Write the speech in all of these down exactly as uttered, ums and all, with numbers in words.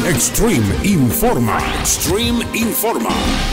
Extreme Informa. Extreme Informa.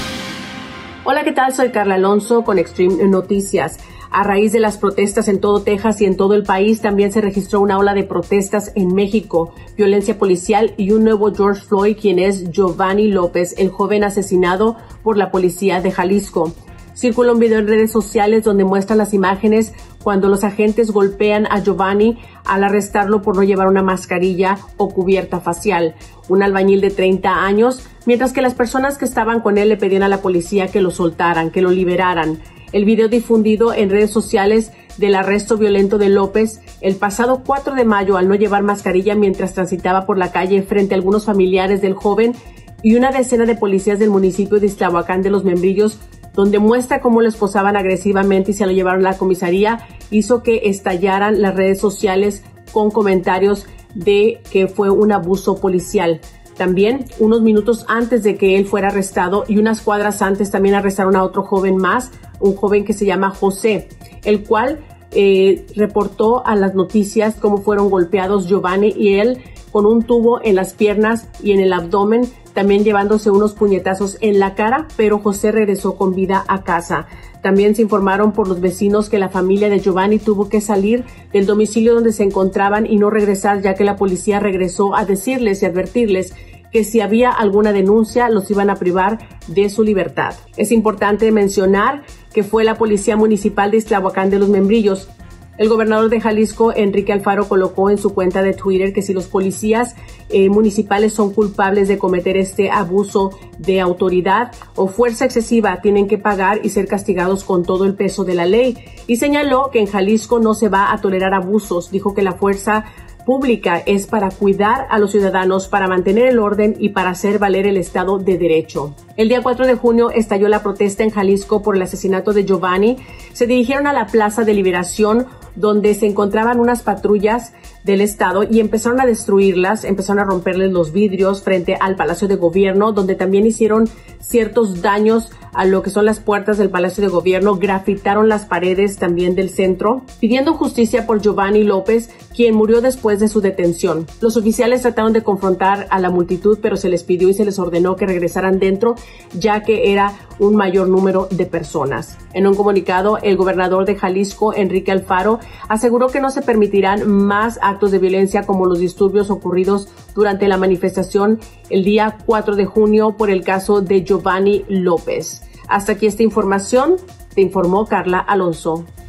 Hola, ¿qué tal? Soy Carla Alonso con Extreme Noticias. A raíz de las protestas en todo Texas y en todo el país, también se registró una ola de protestas en México, violencia policial y un nuevo George Floyd, quien es Giovanni López, el joven asesinado por la policía de Jalisco. Circula un video en redes sociales donde muestran las imágenes cuando los agentes golpean a Giovanni al arrestarlo por no llevar una mascarilla o cubierta facial. Un albañil de treinta años, mientras que las personas que estaban con él le pedían a la policía que lo soltaran, que lo liberaran. El video difundido en redes sociales del arresto violento de López el pasado cuatro de mayo al no llevar mascarilla mientras transitaba por la calle frente a algunos familiares del joven y una decena de policías del municipio de Iztlahuacán de los Membrillos, donde muestra cómo lo esposaban agresivamente y se lo llevaron a la comisaría, hizo que estallaran las redes sociales con comentarios de que fue un abuso policial. También, unos minutos antes de que él fuera arrestado y unas cuadras antes, también arrestaron a otro joven más, un joven que se llama José, el cual eh, reportó a las noticias cómo fueron golpeados Giovanni y él con un tubo en las piernas y en el abdomen, también llevándose unos puñetazos en la cara, pero José regresó con vida a casa. También se informaron por los vecinos que la familia de Giovanni tuvo que salir del domicilio donde se encontraban y no regresar, ya que la policía regresó a decirles y advertirles que si había alguna denuncia los iban a privar de su libertad. Es importante mencionar que fue la Policía Municipal de Iztlahuacán de los Membrillos. El gobernador de Jalisco, Enrique Alfaro, colocó en su cuenta de Twitter que si los policías eh, municipales son culpables de cometer este abuso de autoridad o fuerza excesiva, tienen que pagar y ser castigados con todo el peso de la ley. Y señaló que en Jalisco no se va a tolerar abusos. Dijo que la fuerza pública es para cuidar a los ciudadanos, para mantener el orden y para hacer valer el Estado de Derecho. El día cuatro de junio estalló la protesta en Jalisco por el asesinato de Giovanni. Se dirigieron a la Plaza de Liberación, donde se encontraban unas patrullas del Estado y empezaron a destruirlas, empezaron a romperles los vidrios frente al Palacio de Gobierno, donde también hicieron ciertos daños a lo que son las puertas del Palacio de Gobierno, grafitaron las paredes también del centro, pidiendo justicia por Giovanni López, quien murió después de su detención. Los oficiales trataron de confrontar a la multitud, pero se les pidió y se les ordenó que regresaran dentro, ya que era un mayor número de personas. En un comunicado, el gobernador de Jalisco, Enrique Alfaro, aseguró que no se permitirán más actos de violencia como los disturbios ocurridos durante la manifestación el día cuatro de junio por el caso de Giovanni López. Hasta aquí esta información. Te informó Carla Alonso.